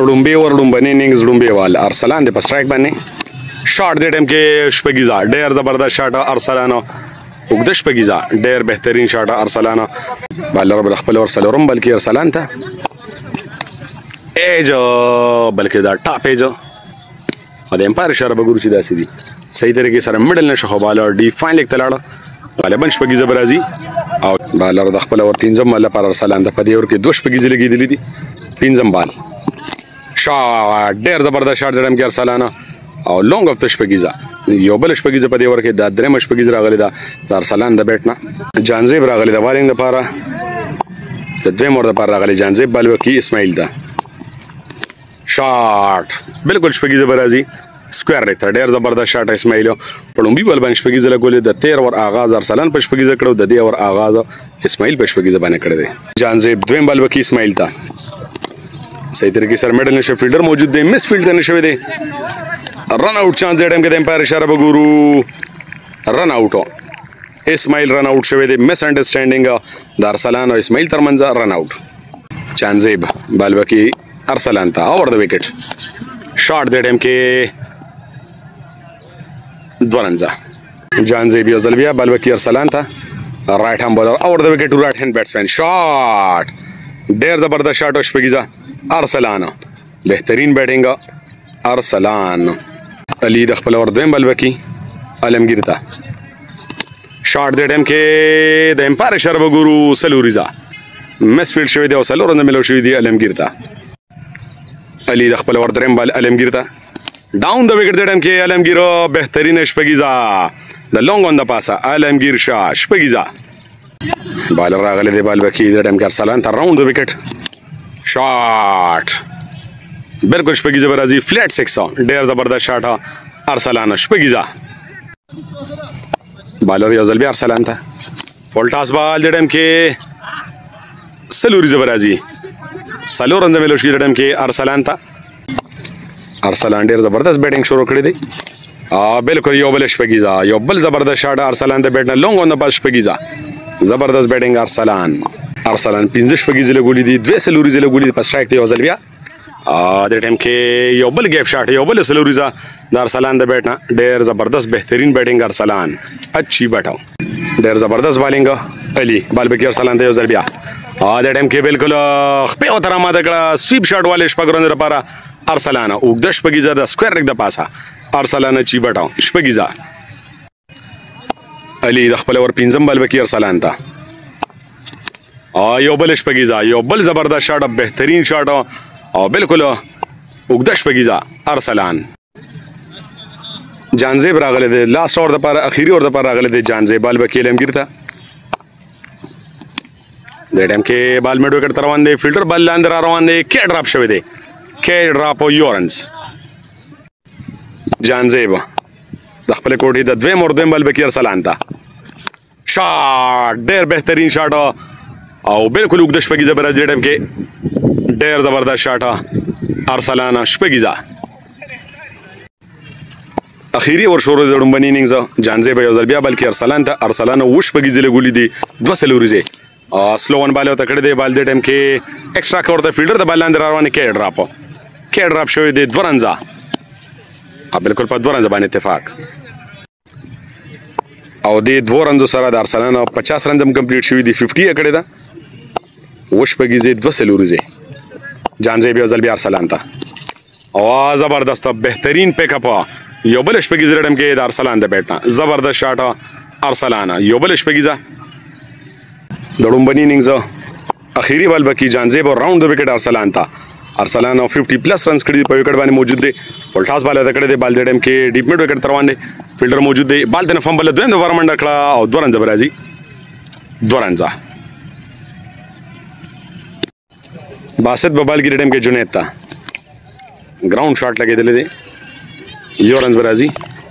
لومبي ور لومبني اننګز لومبي وال ارسلان د پسټرایک باندې شاټ د ټیم کې شپږیزا ډیر زبردست شاټ ارسلان وګد شپږیزا ډیر بهترین شاټ ارسلان بالر بل خپل ور سلورم بلکې ارسلان ته ایج بلکې دا ټاپ ایج ا د امپایر اشاره بګورو چې داسې دي صحیح طریقې سره میډل نشه خو بالر ډیفاین لیک تلاړه غالبا شپږیزه برازي او بالر د خپل ور پنځم مله پر ارسلان د پدې ور کې دوه شپږیزه لګېدلې دي پنځم بال شاټ ډیر زبردست شاټ درم کې ارسلان او لونګ اف تشپګیزا یو بل شپګیزه په دې ور کې د درم شپګیزه راغلی دا ارسلان د بیٹنا جانزیب راغلی د والینګ لپاره د دویم ور لپاره راغلی جانزیب بل وکي اسماعیل دا شاټ بالکل شپګیزه برازي سکوير ریته ډیر زبردست شاټ اسماعیل په لومبي بل باندې شپګیزه لګولې د 13 ور آغاز ارسلان په شپګیزه کړو د دې ور آغاز اسماعیل په شپګیزه باندې کړی دی جانزیب دویم بل وکي اسماعیل تا صحیح طریقې سره میډل نشه فیلډر موجود دی مس فیلډ نه شوی دی رن آؤٹ چانس دی ټیم کې د امپایر اشاره وګورو رن آؤٹ اسماعیل رن آؤٹ شوی دی مس انډرسټانډینګ د ارسلان او اسماعیل ترمنځ رن آؤٹ چانزیب بال وکي ارسلان ته اور د وکټ شاټ دی ټیم کې دورنزا جانزیب یو ځل بیا بال وکي ارسلان ته رائټ هاند بولر اور د وکټ رائټ هاند بیټسمن شاټ ډیر زبردست شاټ شپږیزه ارسلان بهترین بیټینګ ارسلان علي د خپل ور دویم بل وکي عالمگیر ته شاټ د ټیم کې د امپایر اشاره وګورو سلوریزا مس فیلډ شوی دی او سلور نه ملو شوی دی عالمگیر ته علي د خپل ور دریم بل عالمگیر ته ډاون د وکټ د ټیم کې عالمگیر بهترین شپږیزه د لونګ اون د پاسه عالمگیر شاه شپږیزه بالر راغلی دی بال وکي د ټیم کې ارسلان ته راوند د وکټ شاټ بالکل شپږیزه برازي فلیټ 6 ډیر زبردست شاټ ارسلان شپږیزه بالر یو ځل بیا ارسلان ته فول ټاس بال د ټیم کې سلوریزه برازي سلور اند ملو شي د ټیم کې ارسلان ته ارسلان ډیر زبردست بیټینګ شروع کړی دی بالکل یو بل شپږیزه یو بل زبردست شاټ ارسلان د بیټ نه لونګ اون د پاس شپږیزه زبردست بیټینګ ارسلان 15 شپږیزه لګولې دي دوه سلوریزه لګولې په سټرایک ته یو ځل بیا د ټیم کې یو بل ګیپ شاټ یو بل سلوریزه د ارسلان د بیټ نه ډیر زبردست بهترین بیټینګ ارسلان اچھی بیټاو ډیر زبردست بالینګ علي بال بکیر ارسلان ته یو ځل بیا د ټیم کې بالکل خپې او تر ماده کړه سویپ شاټ والے شپږرند لپاره ارسلان اوګد شپږیزه د سکوير رک د پاسه ارسلان اچھی بیټاو شپږیزه علي د خپل ور پنځم بال بکیر ارسلان ته یو بل شپږیزه یو بل زبردست شاټ بهترین شاټ او بالکل اوګد شپږیزه ارسلان جانزیب راغلی دی لاست اور د پر اخیری اور د پر راغلی دی جانزیب بال وکیل امگیر ته د ټیم کې بال میډ وکټ روان دی فیلډر بال لاندې را روان دی کې ډراپ شوی دی کې ډراپ او یورنز جانزیب د خپل کوټې د دویم اور دویم بال وکیل ارسلان ته شاټ ډیر بهترین شاټ او بالکل اوګد شپږیزه برازي ټیم کې ډیر زبردست شاټ ارسلان شپږیزه اخیری ور شروع د لومبني اننګز جانزیب یو ځل بیا بلکې ارسلان ته ارسلان و شپږیزه لګولې دي دوه سلوریزه سلو ون بال ته کړی دی بال د ټیم کې ایکسترا کور د فیلډر د بال لاندې روانه کې ډراپ شوی دی دورنزا بالکل په دورنزا باندې اتفاق او د دوه رنزو سره د ارسلان 50 رنز هم کمپلیټ شوی دی 50 کړی دا وشپږیزه دوه سلوریزه جانزیب یو ځل بیا ارسلان ته او زبردست بهترین پیک اپ یو بل شپږیزه ټیم کې د ارسلان د بیټ نه زبردست شاټ ارسلان یو بل شپږیزه د لومبني اننګز اخیری بال بکی جانزیب او راوند د وکټ ارسلان ته ارسلان 50 پلس رنز کړي په وکټ باندې موجود دی ولټاس بال ته کړي دی بال د ټیم کې ډیپ میډ وکټ روان دی فیلډر موجود دی بال ته فمبل دویم د ورمنډ کړه او دورنزا برازي دورنزا باسط ببال کی ټیم کې جنید تا گراوند شاٹ لګیدل دي یورنز برازي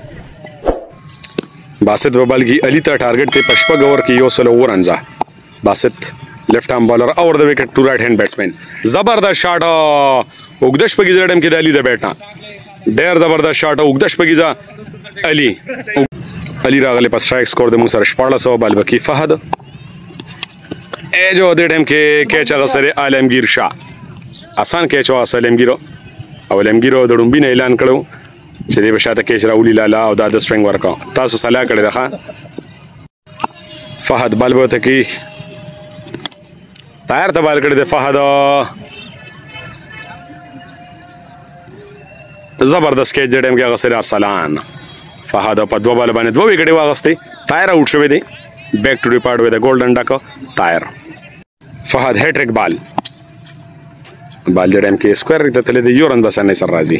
باسط ببال کی علي ته ټارګټ ته پشپګ اور کې یو سلو ورنزا باسط لیفٹ آرم بالر اور د وکټ ټو رائټ هاند بیټسمن زبردست شاټ اوګدش پګیزه ټیم کې د علي د بیټ ډیر زبردست شاټ اوګدش پګیزه علي راغلی په سټرایک سکور د موږ سره 1400 بال بکی فهد جو د ټیم کې کیچ هغه سره عالمگیر شاه آسان کیچ وا عالمگیر او علمګیر د ډومبین اعلان کړو چې دې بشاته کېش راولي لالا او دا د سټرنګ ورکا تاسو صلاح کړی ده فهد بال به تکي طاهر ته بال کړی دی فهد زبردست کېچ د ټیم کې اغوستی دی ارسلان فهد په 2 بال باندې 2 وکټې واغوستې طاهر آوټ شوی دی بیک ټو ډیپارټ وذ ګولډن ډک طاهر فهد هیټریک بال د ټیم کې سکوयर ته تللی دی یو رن بس نه سر راځي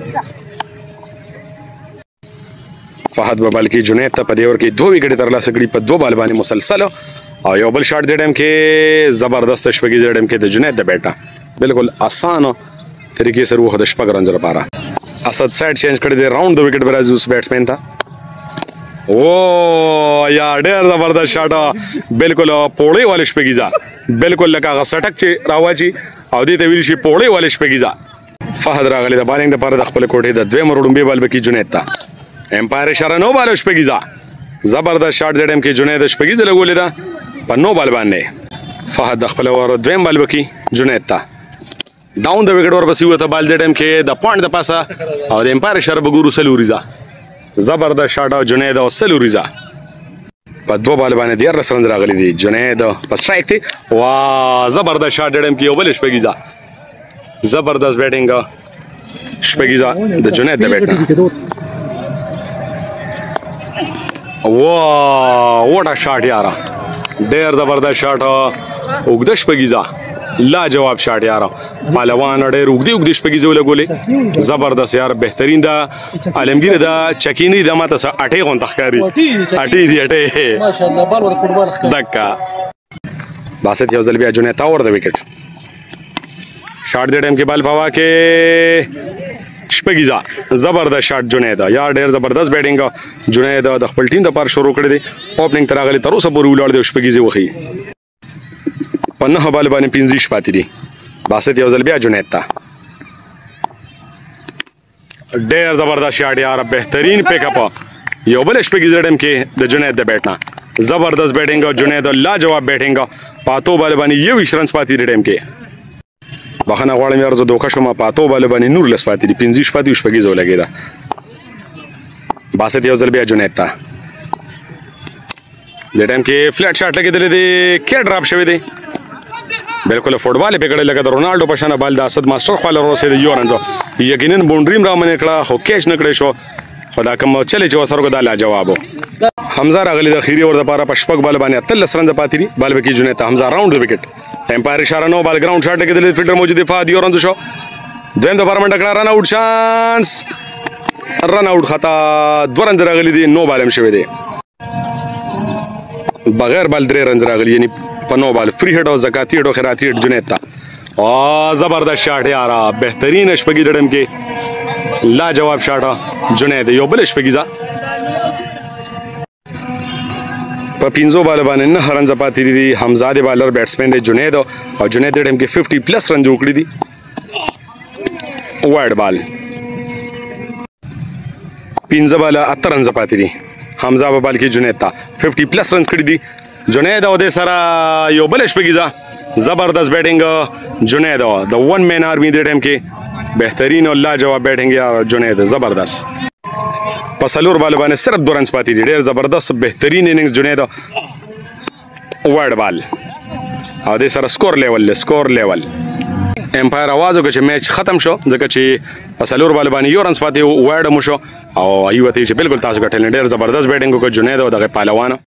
فهد به بال کې جنید ته په دې اوور کې 2 وکټې ترلاسه کړي په 2 بال باندې مسلسل او یو بل شاټ د ټیم کې زبردست شپږیز د ټیم کې د جنید د بیټه بالکل اسانه طریقې سره وخت د شپږ رنز لپاره اسد سایډ چینج کړی دی راوند د وکټ برازي اوس بیټسمن ته او یا ډېر زبردست شاټ بالکل پوړې والے شپږیزا بالکل لکه هغه سټک چې راواچي او دې ته ویل شي پوړې والے شپږیزا فهد راغلی د بالینګ لپاره د خپل کوټې د دویم وروډمبي بال بکی جنید ته امپایر اشاره نو بال شپږیزا زبردست شاټ د ټیم کې جنید شپږیزا لګولې ده په نو بال باندې فهد د خپل ور دویم بال بکی جنید ته ډاون د وکټ ور پسې وته بال د ټیم کې د پوینټ د پاسه او د امپایر اشاره بګورو سلوریزا زبردست شاټ او جنید او سلوریزا په 2 بال باندې 13 رن راغلي دي جنید په سټرایک ته وا زبردست شاټ د ټیم کې یو بل شپږیزا زبردست بیټینګ شپږیزا د جنید د بیټ واو واټ ا شاټ یارا ډېر زبردست شاټ اوږده شپږیزا لا جواب شاټ یارا پهلوان ډېر اوږدې شپږیزې ولګولې زبردست یار بهترین دا عالمګیر دا چکینی د ماته اټې غونډه ښکاری اټې دی اټې ماشاءالله بال ور فوټبال ښکاری دکا باسط یو ځل بیا جنید تا ور د وکټ شاټ د ټیم کې بال پوا کې شپږیزا زبردست شاټ جنید یا ډېر زبردست بیټینګ جنید د خپل ټیم د پاره شروع کړی دی اوپننګ تر غلي تر اوسه پورې ولاړ دی شپږیزې وخی په 9 بال باندې 15 شپاتې دي باسط یو ځل بیا جنید ته ډېر زبردست شاټ یار بهترین پیک اپ یو بل شپږیزې ټیم کې د جنید د بیټ نه زبردست بیټینګ جنید لا جواب بیټینګ پاتو بال باندې 20 رن پاتې ټیم کې بخنه غواړم یار زه دوکه شوم پاتو بال باندې نور لس پاتې دي 15 پاتې شپږیزه ولګېده باسط یو ځل بیا جنید ته د ټیم کې فلیټ شاټ لګېدلی دی کې ډراپ شوی دی بالکل فوټبال یې پکړی لکه د رونالډو په شانه بال د اسد ماسټر خواله ورسېد یو رنځ یقینا باونډري هم رامنې کړه خو کیچ نه کړی شو خو دا کوم چلې چې ورسره دا لاجواب حمزه راغلی د اخیري اور دپاره په شپږ بال باندې 13 رن پاتې دي بال بکی جنید ته حمزه راوند د وکټ امپایر اشاره نو بال ګراوند شاټ لګېدلی فیلډر موجود دی فهد یو رنځ شو دویم دپاره منډه کړه رن آوټ چانس رن آوټ خطا 2 رن راغلي دي نو بال هم شوی دی بغیر بال 3 رن راغلي یعنی په نو بال فری هټ او زکاتی هټ او خیراتی هټ جنید ته او زبردست شاټ یارا بهترین شپږی ډډم کې لا جواب شاټ جنید یو بل شپږیزا په 15 بال باندې 9 رن پاتې دي حمزه د بالر بیټسمن دی جنید او جنید ډډم کې 50 پلس رن جوړ کړی دي وایډ بال 15 بال 8 رن پاتې دي حمزه په بال کې جنید ته 50 پلس رن کړی دي جنید او د سره یو بل شپږیزا زبردست بیټینګ جنید د 1 مین آرمی د ټیم کې بهترین او لا جواب بیټینګ یا جنید زبردست په سلور بال باندې صرف 2 رنز پاتې دي ډېر زبردست بهترین اننګز جنید وایډ بال او د سره سکور لیول امپایر आवाज وکړ چې میچ ختم شو ځکه چې په سلور بال باندې یو رنز پاتې وایډ مو شو او ایوه ته چې بالکل تاسو ګټل ډېر زبردست بیټینګ وکړ جنید او دغه پهلوان